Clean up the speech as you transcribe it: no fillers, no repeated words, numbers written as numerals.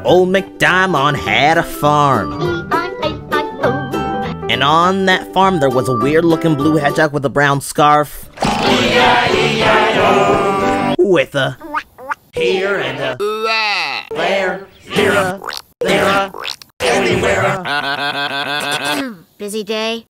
Old MacDIMON had a farm. And on that farm there was a weird-looking blue hedgehog with a brown scarf. With a here and a there, here, there, everywhere. Busy day?